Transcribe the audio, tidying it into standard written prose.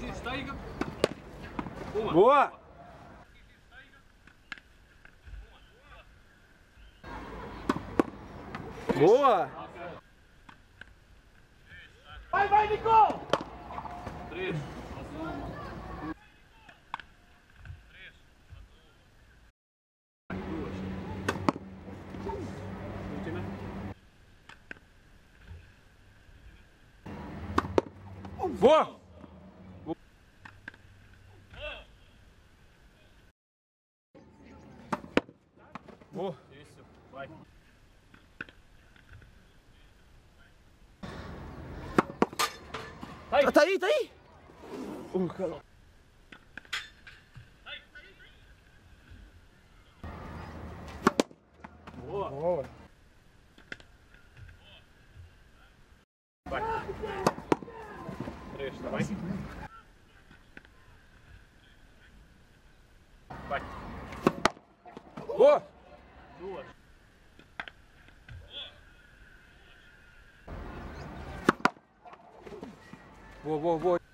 Boa! Boa! Vai, Nico! 3. Boa! Boa! Isso, vai. Tá aí, tá aí! Cara. Boa. Boa! Vai. 3, tá bem? Vai. Boa! 2. Boa, boa, boa!